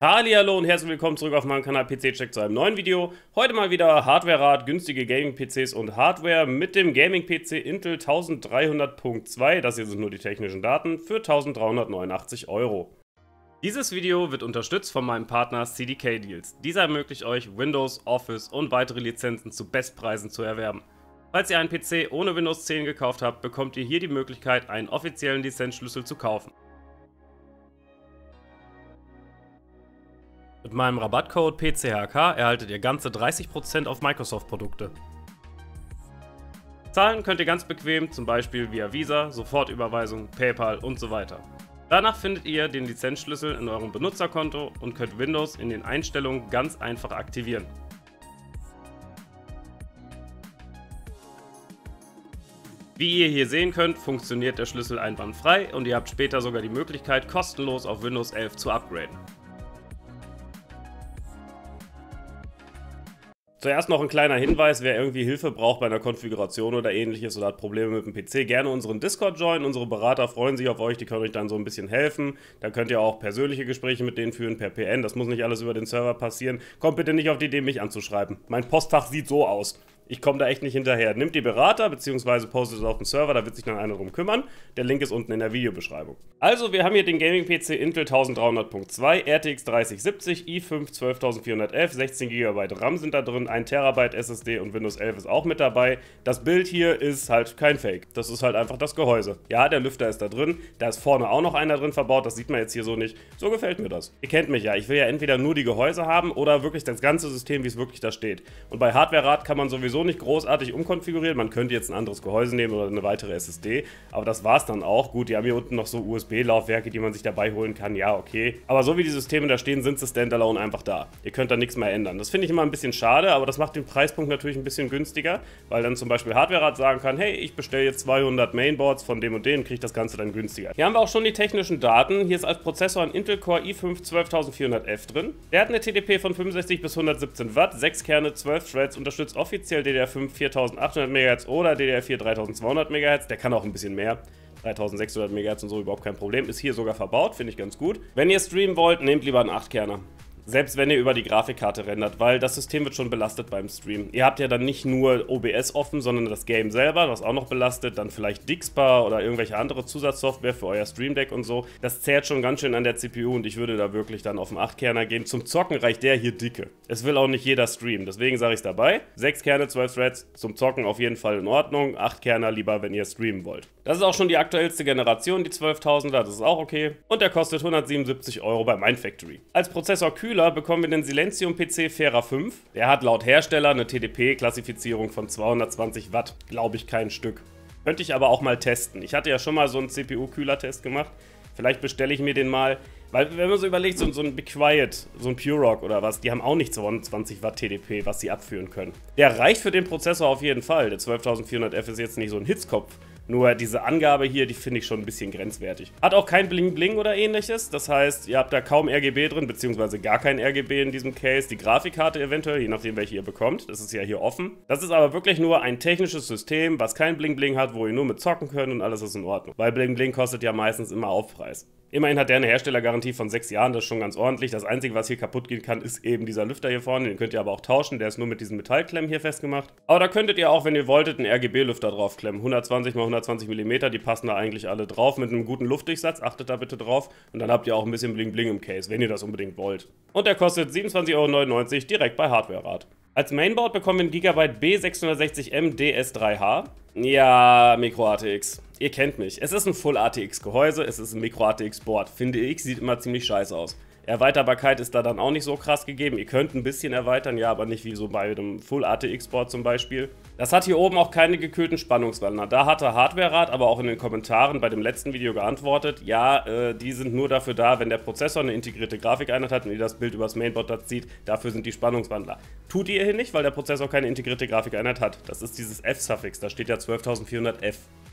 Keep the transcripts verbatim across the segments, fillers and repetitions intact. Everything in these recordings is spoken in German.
Hallihallo und herzlich willkommen zurück auf meinem Kanal P C-Check zu einem neuen Video. Heute mal wieder Hardware-Rat, günstige Gaming-P Cs und Hardware mit dem Gaming-P C Intel dreizehnhundert Punkt zwei, das hier sind nur die technischen Daten, für eintausenddreihundertneunundachtzig Euro. Dieses Video wird unterstützt von meinem Partner C D K Deals. Dieser ermöglicht euch, Windows, Office und weitere Lizenzen zu Bestpreisen zu erwerben. Falls ihr einen P C ohne Windows zehn gekauft habt, bekommt ihr hier die Möglichkeit, einen offiziellen Lizenzschlüssel zu kaufen. Mit meinem Rabattcode P C H K erhaltet ihr ganze dreißig Prozent auf Microsoft-Produkte. Zahlen könnt ihr ganz bequem, zum Beispiel via Visa, Sofortüberweisung, PayPal und so weiter. Danach findet ihr den Lizenzschlüssel in eurem Benutzerkonto und könnt Windows in den Einstellungen ganz einfach aktivieren. Wie ihr hier sehen könnt, funktioniert der Schlüssel einwandfrei und ihr habt später sogar die Möglichkeit, kostenlos auf Windows elf zu upgraden. Zuerst noch ein kleiner Hinweis, wer irgendwie Hilfe braucht bei einer Konfiguration oder ähnliches oder hat Probleme mit dem P C, gerne unseren Discord joinen. Unsere Berater freuen sich auf euch, die können euch dann so ein bisschen helfen. Da könnt ihr auch persönliche Gespräche mit denen führen per P N, das muss nicht alles über den Server passieren. Kommt bitte nicht auf die Idee, mich anzuschreiben. Mein Postfach sieht so aus. Ich komme da echt nicht hinterher. Nehmt die Berater bzw. postet es auf den Server, da wird sich dann einer drum kümmern. Der Link ist unten in der Videobeschreibung. Also, wir haben hier den Gaming-P C Intel dreizehnhundert Punkt zwei, R T X dreißig siebzig, i fünf zwölftausendvierhundertelf, sechzehn Gigabyte RAM sind da drin, ein Terabyte S S D und Windows elf ist auch mit dabei. Das Bild hier ist halt kein Fake. Das ist halt einfach das Gehäuse. Ja, der Lüfter ist da drin, da ist vorne auch noch einer drin verbaut, das sieht man jetzt hier so nicht. So gefällt mir das. Ihr kennt mich ja, ich will ja entweder nur die Gehäuse haben oder wirklich das ganze System, wie es wirklich da steht. Und bei Hardware-Rat kann man sowieso nicht großartig umkonfigurieren. Man könnte jetzt ein anderes Gehäuse nehmen oder eine weitere S S D, aber das war es dann auch. Gut, die haben hier unten noch so U S B-Laufwerke, die man sich dabei holen kann, ja, okay. Aber so wie die Systeme da stehen, sind sie standalone einfach da. Ihr könnt da nichts mehr ändern. Das finde ich immer ein bisschen schade, aber das macht den Preispunkt natürlich ein bisschen günstiger, weil dann zum Beispiel Hardware-Rat sagen kann, hey, ich bestelle jetzt zweihundert Mainboards von dem und dem und kriege das Ganze dann günstiger. Hier haben wir auch schon die technischen Daten. Hier ist als Prozessor ein Intel Core i fünf zwölftausendvierhundertelf drin. Der hat eine T D P von fünfundsechzig bis hundertsiebzehn Watt, sechs Kerne, zwölf Threads, unterstützt offiziell D D R fünf viertausendachthundert Megahertz oder D D R vier dreitausendzweihundert Megahertz. Der kann auch ein bisschen mehr. dreitausendsechshundert Megahertz und so, überhaupt kein Problem. Ist hier sogar verbaut, finde ich ganz gut. Wenn ihr streamen wollt, nehmt lieber einen acht Kerner. Selbst wenn ihr über die Grafikkarte rendert, weil das System wird schon belastet beim Stream. Ihr habt ja dann nicht nur O B S offen, sondern das Game selber, was auch noch belastet, dann vielleicht Dixpa oder irgendwelche andere Zusatzsoftware für euer Stream Deck und so. Das zehrt schon ganz schön an der C P U und ich würde da wirklich dann auf den acht Kerner gehen. Zum Zocken reicht der hier dicke. Es will auch nicht jeder streamen, deswegen sage ich es dabei. sechs Kerne, zwölf Threads, zum Zocken auf jeden Fall in Ordnung. acht Kerner lieber, wenn ihr streamen wollt. Das ist auch schon die aktuellste Generation, die zwölftausender, das ist auch okay. Und der kostet hundertsiebenundsiebzig Euro bei Mindfactory. Als Prozessor Kühler bekommen wir den Silentium P C Fera fünf. Der hat laut Hersteller eine T D P-Klassifizierung von zweihundertzwanzig Watt. Glaube ich kein Stück. Könnte ich aber auch mal testen. Ich hatte ja schon mal so einen C P U-Kühler-Test gemacht. Vielleicht bestelle ich mir den mal. Weil, wenn man so überlegt, so, so ein Be Quiet, so ein Purock oder was, die haben auch nicht zweihundertzwanzig Watt T D P, was sie abführen können. Der reicht für den Prozessor auf jeden Fall. Der zwölftausendvierhundertelf ist jetzt nicht so ein Hitzkopf. Nur diese Angabe hier, die finde ich schon ein bisschen grenzwertig. Hat auch kein Bling-Bling oder ähnliches. Das heißt, ihr habt da kaum R G B drin, beziehungsweise gar kein R G B in diesem Case. Die Grafikkarte eventuell, je nachdem welche ihr bekommt. Das ist ja hier offen. Das ist aber wirklich nur ein technisches System, was kein Bling-Bling hat, wo ihr nur mit zocken könnt und alles ist in Ordnung. Weil Bling-Bling kostet ja meistens immer Aufpreis. Immerhin hat der eine Herstellergarantie von sechs Jahren, das ist schon ganz ordentlich. Das Einzige, was hier kaputt gehen kann, ist eben dieser Lüfter hier vorne. Den könnt ihr aber auch tauschen, der ist nur mit diesen Metallklemmen hier festgemacht. Aber da könntet ihr auch, wenn ihr wolltet, einen R G B-Lüfter draufklemmen. hundertzwanzig mal hundertzwanzig Millimeter, die passen da eigentlich alle drauf mit einem guten Luftdurchsatz. Achtet da bitte drauf. Und dann habt ihr auch ein bisschen Bling-Bling im Case, wenn ihr das unbedingt wollt. Und der kostet siebenundzwanzig Euro neunundneunzig direkt bei Hardware-Rat. Als Mainboard bekommen wir ein Gigabyte B sechshundertsechzig M D S drei H. Ja, Micro A T X. Ihr kennt mich. Es ist ein Full A T X Gehäuse, es ist ein Micro A T X Board. Finde ich, sieht immer ziemlich scheiße aus. Erweiterbarkeit ist da dann auch nicht so krass gegeben. Ihr könnt ein bisschen erweitern, ja, aber nicht wie so bei einem Full A T X Board zum Beispiel. Das hat hier oben auch keine gekühlten Spannungswandler. Da hatte Hardware-Rat aber auch in den Kommentaren bei dem letzten Video geantwortet, ja, äh, die sind nur dafür da, wenn der Prozessor eine integrierte Grafikeinheit hat und ihr das Bild übers Mainboard da zieht, dafür sind die Spannungswandler. Tut ihr hier nicht, weil der Prozessor keine integrierte Grafikeinheit hat. Das ist dieses F-Suffix, da steht ja zwölftausendvierhundert F.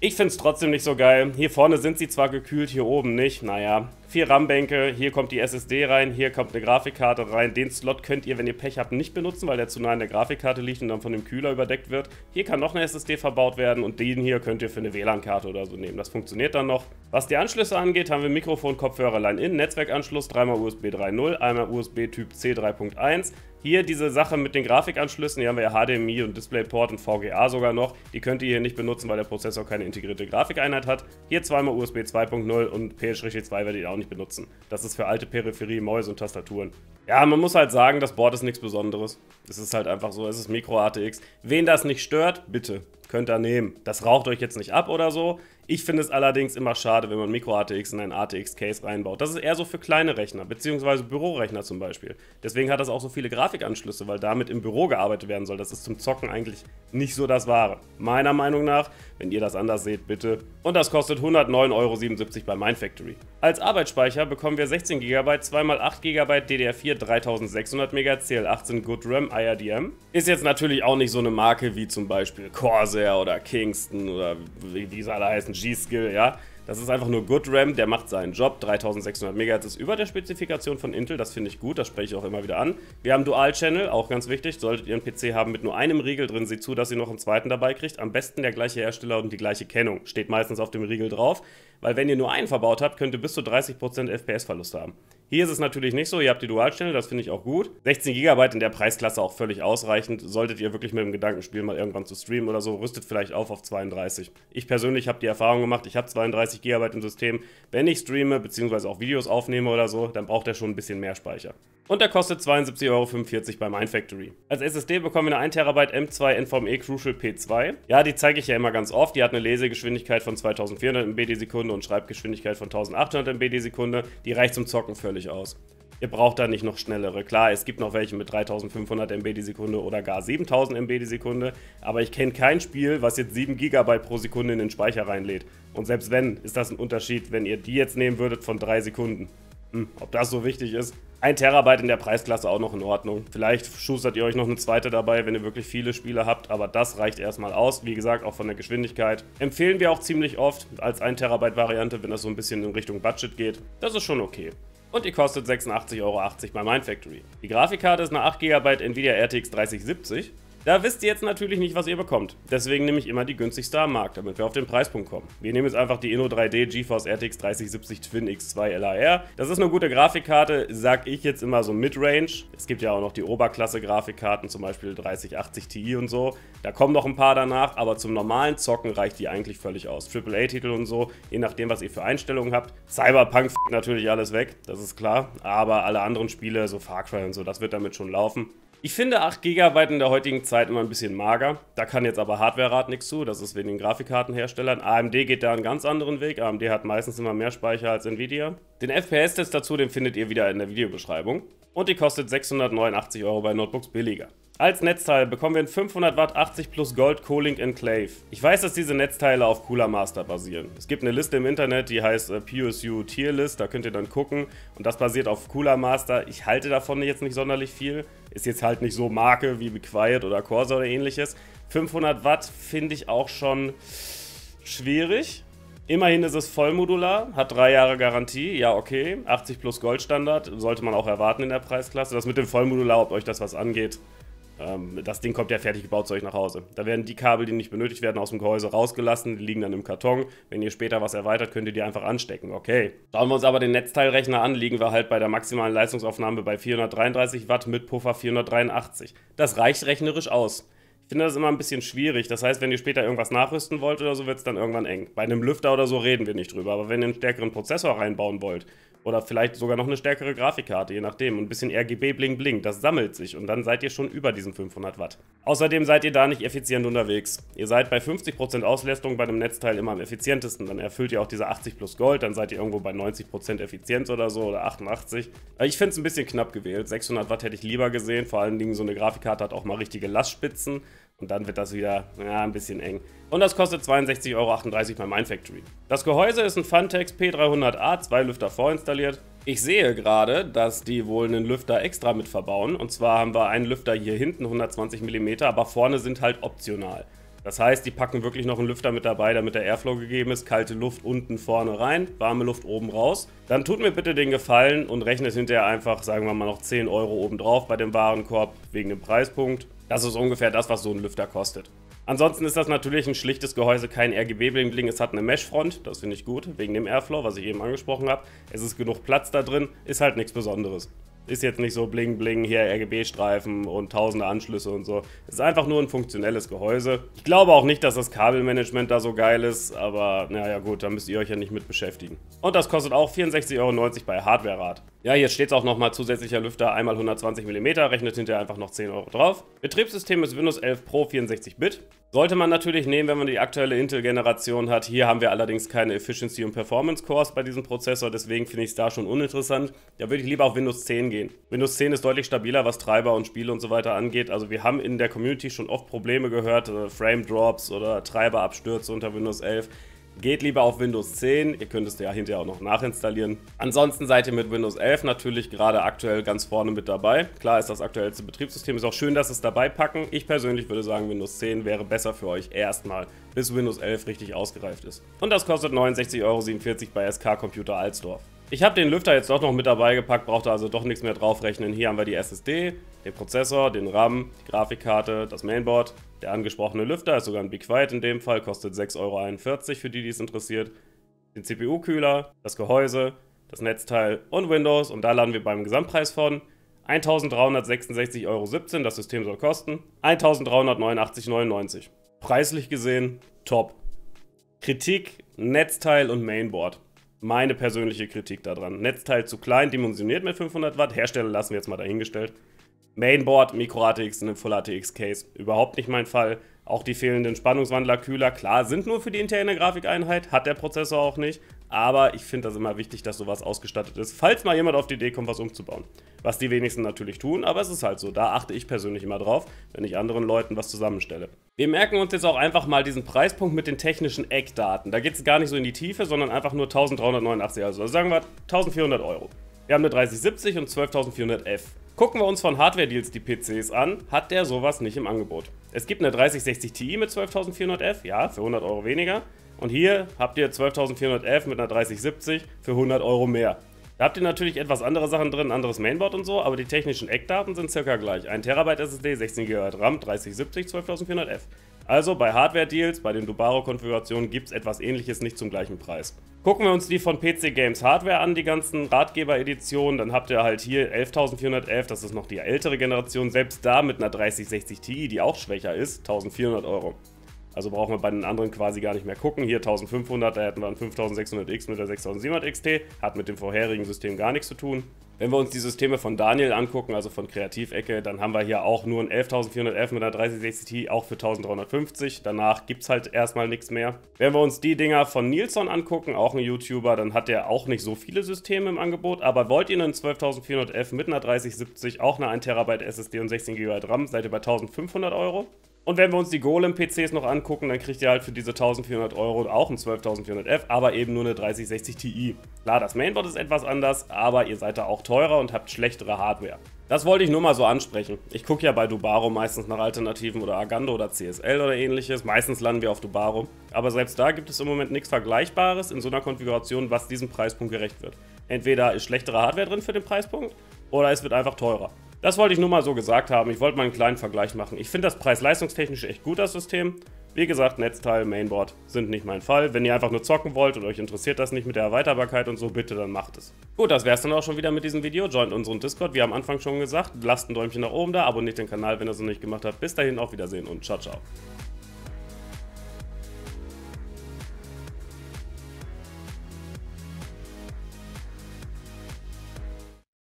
Ich finde es trotzdem nicht so geil. Hier vorne sind sie zwar gekühlt, hier oben nicht. Naja, vier RAM-Bänke, hier kommt die S S D rein, hier kommt eine Grafikkarte rein. Den Slot könnt ihr, wenn ihr Pech habt, nicht benutzen, weil der zu nah an der Grafikkarte liegt und dann von dem Kühler überdeckt wird. Hier kann noch eine S S D verbaut werden und den hier könnt ihr für eine W L A N-Karte oder so nehmen. Das funktioniert dann noch. Was die Anschlüsse angeht, haben wir Mikrofon, Kopfhörer, Line-In, Netzwerkanschluss, dreimal U S B drei Punkt null, einmal U S B Typ C drei Punkt eins. Hier diese Sache mit den Grafikanschlüssen, hier haben wir ja H D M I und DisplayPort und V G A sogar noch. Die könnt ihr hier nicht benutzen, weil der Prozessor keine integrierte Grafikeinheit hat. Hier zweimal U S B zwei Punkt null und P S zwei werdet ihr auch nicht benutzen. Das ist für alte Peripherie, Mäuse und Tastaturen. Ja, man muss halt sagen, das Board ist nichts Besonderes. Es ist halt einfach so, es ist Micro A T X. Wen das nicht stört, bitte, könnt ihr nehmen. Das raucht euch jetzt nicht ab oder so. Ich finde es allerdings immer schade, wenn man Micro A T X in einen A T X-Case reinbaut. Das ist eher so für kleine Rechner, beziehungsweise Bürorechner zum Beispiel. Deswegen hat das auch so viele Grafikanschlüsse, weil damit im Büro gearbeitet werden soll. Das ist zum Zocken eigentlich nicht so das Wahre. Meiner Meinung nach, wenn ihr das anders seht, bitte. Und das kostet hundertneun Euro siebenundsiebzig bei Mindfactory. Als Arbeitsspeicher bekommen wir sechzehn Gigabyte, zwei mal acht Gigabyte D D R vier, dreitausendsechshundert Megahertz, C L achtzehn Good RAM, I R D M. Ist jetzt natürlich auch nicht so eine Marke wie zum Beispiel Corsair oder Kingston oder wie, wie sie alle heißen, G-Skill, ja. Das ist einfach nur Good RAM, der macht seinen Job. dreitausendsechshundert Megahertz ist über der Spezifikation von Intel, das finde ich gut, das spreche ich auch immer wieder an. Wir haben Dual-Channel, auch ganz wichtig. Solltet ihr einen P C haben mit nur einem Riegel drin, seht zu, dass ihr noch einen zweiten dabei kriegt. Am besten der gleiche Hersteller und die gleiche Kennung. Steht meistens auf dem Riegel drauf, weil wenn ihr nur einen verbaut habt, könnt ihr bis zu dreißig Prozent F P S-Verlust haben. Hier ist es natürlich nicht so, ihr habt die Dual-Channel, das finde ich auch gut. sechzehn Gigabyte in der Preisklasse auch völlig ausreichend. Solltet ihr wirklich mit dem Gedanken spielen, mal irgendwann zu streamen oder so, rüstet vielleicht auf auf zweiunddreißig. Ich persönlich habe die Erfahrung gemacht, ich habe zweiunddreißig Gigabyte im System. Wenn ich streame, beziehungsweise auch Videos aufnehme oder so, dann braucht er schon ein bisschen mehr Speicher. Und der kostet zweiundsiebzig Euro fünfundvierzig bei Mindfactory. Als S S D bekommen wir eine ein Terabyte M zwei NVMe Crucial P zwei. Ja, die zeige ich ja immer ganz oft. Die hat eine Lesegeschwindigkeit von zweitausendvierhundert Megabyte die Sekunde und Schreibgeschwindigkeit von eintausendachthundert Megabyte die Sekunde. Die reicht zum Zocken völlig aus. Ihr braucht da nicht noch schnellere. Klar, es gibt noch welche mit dreitausendfünfhundert Megabyte die Sekunde oder gar siebentausend Megabyte die Sekunde, aber ich kenne kein Spiel, was jetzt sieben Gigabyte pro Sekunde in den Speicher reinlädt. Und selbst wenn, ist das ein Unterschied, wenn ihr die jetzt nehmen würdet von drei Sekunden. Hm, ob das so wichtig ist? ein Terabyte in der Preisklasse auch noch in Ordnung. Vielleicht schustert ihr euch noch eine zweite dabei, wenn ihr wirklich viele Spiele habt, aber das reicht erstmal aus. Wie gesagt, auch von der Geschwindigkeit. Empfehlen wir auch ziemlich oft als ein Terabyte Variante, wenn das so ein bisschen in Richtung Budget geht. Das ist schon okay. Und die kostet sechsundachtzig Euro achtzig bei Mindfactory. Die Grafikkarte ist eine acht Gigabyte Nvidia R T X dreißig siebzig. Da wisst ihr jetzt natürlich nicht, was ihr bekommt. Deswegen nehme ich immer die günstigste am Markt, damit wir auf den Preispunkt kommen. Wir nehmen jetzt einfach die Inno drei D GeForce R T X dreißig siebzig Twin X zwei L A R. Das ist eine gute Grafikkarte, sag ich jetzt immer so Midrange. Es gibt ja auch noch die Oberklasse-Grafikkarten, zum Beispiel dreißig achtzig Ti und so. Da kommen noch ein paar danach, aber zum normalen Zocken reicht die eigentlich völlig aus. Triple A Titel und so, je nachdem, was ihr für Einstellungen habt. Cyberpunk f*** natürlich alles weg, das ist klar. Aber alle anderen Spiele, so Far Cry und so, das wird damit schon laufen. Ich finde acht Gigabyte in der heutigen Zeit immer ein bisschen mager. Da kann jetzt aber Hardware-Rat nichts zu, das ist wegen den Grafikkartenherstellern. A M D geht da einen ganz anderen Weg. A M D hat meistens immer mehr Speicher als Nvidia. Den F P S-Test dazu, den findet ihr wieder in der Videobeschreibung. Und die kostet sechshundertneunundachtzig Euro bei Notebooks billiger. Als Netzteil bekommen wir einen fünfhundert Watt achtzig plus Gold Co-Link Enclave. Ich weiß, dass diese Netzteile auf Cooler Master basieren. Es gibt eine Liste im Internet, die heißt äh, P U S U Tier List, da könnt ihr dann gucken. Und das basiert auf Cooler Master. Ich halte davon jetzt nicht sonderlich viel. Ist jetzt halt nicht so Marke wie Be Quiet oder Corsair oder ähnliches. fünfhundert Watt finde ich auch schon schwierig. Immerhin ist es vollmodular, hat drei Jahre Garantie, ja okay, achtzig plus Goldstandard, sollte man auch erwarten in der Preisklasse. Das mit dem Vollmodular, ob euch das was angeht, ähm, das Ding kommt ja fertig gebaut zu euch nach Hause. Da werden die Kabel, die nicht benötigt werden, aus dem Gehäuse rausgelassen, die liegen dann im Karton. Wenn ihr später was erweitert, könnt ihr die einfach anstecken, okay. Schauen wir uns aber den Netzteilrechner an, liegen wir halt bei der maximalen Leistungsaufnahme bei vierhundertdreiunddreißig Watt mit Puffer vierhundertdreiundachtzig. Das reicht rechnerisch aus. Ich finde das immer ein bisschen schwierig. Das heißt, wenn ihr später irgendwas nachrüsten wollt oder so, wird es dann irgendwann eng. Bei einem Lüfter oder so reden wir nicht drüber. Aber wenn ihr einen stärkeren Prozessor reinbauen wollt oder vielleicht sogar noch eine stärkere Grafikkarte, je nachdem, und ein bisschen R G B bling bling, das sammelt sich und dann seid ihr schon über diesen fünfhundert Watt. Außerdem seid ihr da nicht effizient unterwegs. Ihr seid bei fünfzig Prozent Auslastung bei einem Netzteil immer am effizientesten. Dann erfüllt ihr auch diese achtzig plus Gold, dann seid ihr irgendwo bei neunzig Prozent Effizienz oder so oder achtundachtzig. Ich finde es ein bisschen knapp gewählt. sechshundert Watt hätte ich lieber gesehen. Vor allen Dingen so eine Grafikkarte hat auch mal richtige Lastspitzen. Und dann wird das wieder ja, ein bisschen eng. Und das kostet zweiundsechzig Euro achtunddreißig bei Mindfactory. Das Gehäuse ist ein Phanteks P dreihundert A, zwei Lüfter vorinstalliert. Ich sehe gerade, dass die wohl einen Lüfter extra mit verbauen. Und zwar haben wir einen Lüfter hier hinten, hundertzwanzig Millimeter, aber vorne sind halt optional. Das heißt, die packen wirklich noch einen Lüfter mit dabei, damit der Airflow gegeben ist. Kalte Luft unten vorne rein, warme Luft oben raus. Dann tut mir bitte den Gefallen und rechnet hinterher einfach, sagen wir mal, noch zehn Euro oben drauf bei dem Warenkorb wegen dem Preispunkt. Das ist ungefähr das, was so ein Lüfter kostet. Ansonsten ist das natürlich ein schlichtes Gehäuse, kein R G B-Bling-Bling. Es hat eine Mesh-Front, das finde ich gut, wegen dem Airflow, was ich eben angesprochen habe. Es ist genug Platz da drin, ist halt nichts Besonderes. Ist jetzt nicht so bling bling, hier R G B-Streifen und tausende Anschlüsse und so. Es ist einfach nur ein funktionelles Gehäuse. Ich glaube auch nicht, dass das Kabelmanagement da so geil ist, aber naja gut, da müsst ihr euch ja nicht mit beschäftigen. Und das kostet auch vierundsechzig Euro neunzig bei Hardware-Rat. Ja, hier steht es auch nochmal, zusätzlicher Lüfter, einmal hundertzwanzig Millimeter, rechnet hinterher einfach noch zehn Euro drauf. Betriebssystem ist Windows elf Pro vierundsechzig Bit. Sollte man natürlich nehmen, wenn man die aktuelle Intel-Generation hat. Hier haben wir allerdings keine Efficiency- und Performance-Cores bei diesem Prozessor, deswegen finde ich es da schon uninteressant. Da würde ich lieber auf Windows zehn gehen. Windows zehn ist deutlich stabiler, was Treiber und Spiele und so weiter angeht. Also wir haben in der Community schon oft Probleme gehört, äh, Frame-Drops oder Treiberabstürze unter Windows elf. Geht lieber auf Windows zehn, ihr könnt es ja hinterher auch noch nachinstallieren. Ansonsten seid ihr mit Windows elf natürlich gerade aktuell ganz vorne mit dabei. Klar ist das aktuellste Betriebssystem, ist auch schön, dass sie es dabei packen. Ich persönlich würde sagen, Windows zehn wäre besser für euch erstmal, bis Windows elf richtig ausgereift ist. Und das kostet neunundsechzig Euro siebenundvierzig bei S K Computer Alsdorf. Ich habe den Lüfter jetzt doch noch mit dabei gepackt, brauchte also doch nichts mehr draufrechnen. Hier haben wir die S S D, den Prozessor, den RAM, die Grafikkarte, das Mainboard. Der angesprochene Lüfter ist sogar ein Be Quiet in dem Fall, kostet sechs Euro einundvierzig für die, die es interessiert. Den C P U-Kühler, das Gehäuse, das Netzteil und Windows. Und da landen wir beim Gesamtpreis von eintausenddreihundertsechsundsechzig Euro siebzehn, das System soll kosten, eintausenddreihundertneunundachtzig Euro neunundneunzig. Preislich gesehen, top. Kritik, Netzteil und Mainboard. Meine persönliche Kritik daran. Netzteil zu klein, dimensioniert mit fünfhundert Watt. Hersteller lassen wir jetzt mal dahingestellt. Mainboard, Micro A T X in einem Full A T X Case. Überhaupt nicht mein Fall. Auch die fehlenden Spannungswandler, Kühler, klar, sind nur für die interne Grafikeinheit. Hat der Prozessor auch nicht. Aber ich finde das immer wichtig, dass sowas ausgestattet ist, falls mal jemand auf die Idee kommt, was umzubauen. Was die wenigsten natürlich tun, aber es ist halt so. Da achte ich persönlich immer drauf, wenn ich anderen Leuten was zusammenstelle. Wir merken uns jetzt auch einfach mal diesen Preispunkt mit den technischen Eckdaten. Da geht es gar nicht so in die Tiefe, sondern einfach nur eintausenddreihundertneunundachtzig, also sagen wir eintausendvierhundert Euro. Wir haben eine dreißig siebzig und zwölftausendvierhundert F. Gucken wir uns von Hardware-Deals die P Cs an, hat der sowas nicht im Angebot. Es gibt eine dreißig sechzig Ti mit zwölftausendvierhundert F, ja, für hundert Euro weniger. Und hier habt ihr zwölftausendvierhundert F mit einer dreißig siebzig für hundert Euro mehr. Da habt ihr natürlich etwas andere Sachen drin, anderes Mainboard und so, aber die technischen Eckdaten sind circa gleich. ein Terabyte S S D, sechzehn Gigabyte RAM, dreißig siebzig, zwölftausendvierhundert F. Also bei Hardware-Deals, bei den Dubaro-Konfigurationen gibt es etwas Ähnliches nicht zum gleichen Preis. Gucken wir uns die von P C Games Hardware an, die ganzen Ratgeber-Editionen, dann habt ihr halt hier elftausendvierhundertelf, das ist noch die ältere Generation, selbst da mit einer dreißig sechzig Ti, die auch schwächer ist, eintausendvierhundert Euro. Also brauchen wir bei den anderen quasi gar nicht mehr gucken. Hier eintausendfünfhundert, da hätten wir einen fünftausendsechshundert X mit der sechstausendsiebenhundert X T, hat mit dem vorherigen System gar nichts zu tun. Wenn wir uns die Systeme von Daniel angucken, also von Kreativecke, dann haben wir hier auch nur einen elftausendvierhundertelf mit einer dreißig sechzig Ti, auch für eintausenddreihundertfünfzig. Danach gibt es halt erstmal nichts mehr. Wenn wir uns die Dinger von Nilsson angucken, auch ein YouTuber, dann hat der auch nicht so viele Systeme im Angebot. Aber wollt ihr einen zwölftausendvierhundertelf mit einer dreißig siebzig, auch eine ein Terabyte S S D und sechzehn Gigabyte RAM, seid ihr bei eintausendfünfhundert Euro. Und wenn wir uns die Golem-P Cs noch angucken, dann kriegt ihr halt für diese eintausendvierhundert Euro auch einen zwölftausendvierhundertelf, aber eben nur eine dreißig sechzig Ti. Klar, das Mainboard ist etwas anders, aber ihr seid da auch teurer und habt schlechtere Hardware. Das wollte ich nur mal so ansprechen. Ich gucke ja bei Dubaro meistens nach Alternativen oder Agando oder C S L oder ähnliches. Meistens landen wir auf Dubaro. Aber selbst da gibt es im Moment nichts Vergleichbares in so einer Konfiguration, was diesem Preispunkt gerecht wird. Entweder ist schlechtere Hardware drin für den Preispunkt oder es wird einfach teurer. Das wollte ich nur mal so gesagt haben. Ich wollte mal einen kleinen Vergleich machen. Ich finde das preis-leistungstechnisch echt gut, das System. Wie gesagt, Netzteil, Mainboard sind nicht mein Fall. Wenn ihr einfach nur zocken wollt und euch interessiert das nicht mit der Erweiterbarkeit und so, bitte, dann macht es. Gut, das wäre es dann auch schon wieder mit diesem Video. Joint unseren Discord, wie am Anfang schon gesagt. Lasst ein Däumchen nach oben da, abonniert den Kanal, wenn ihr es noch nicht gemacht habt. Bis dahin, auf Wiedersehen und ciao, ciao.